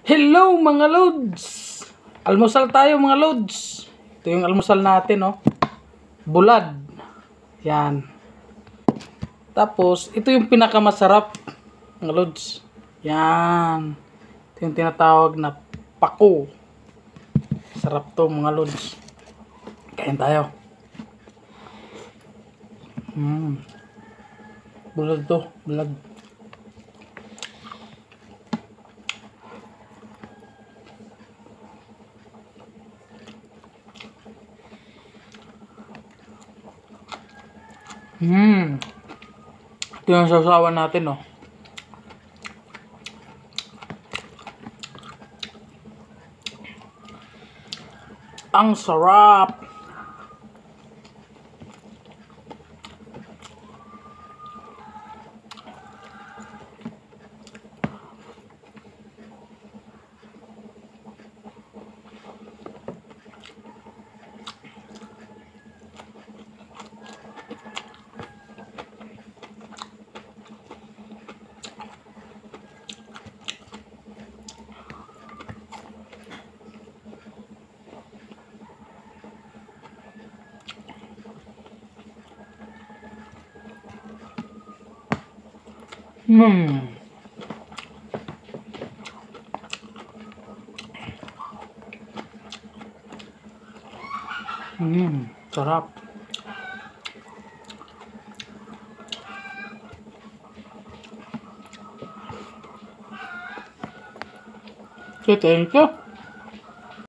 Hello mga loads! Almusal tayo mga loads. Ito yung almusal natin, oh. Bulad. Yan. Tapos, ito yung pinakamasarap mga loads. Yan. Ito yung tinatawag na pako. Sarap to mga loads. Kain tayo. Bulad to. Bulad. Ito yung sasawan natin, oh. Ang sarap. Sarap. Okay, thank you.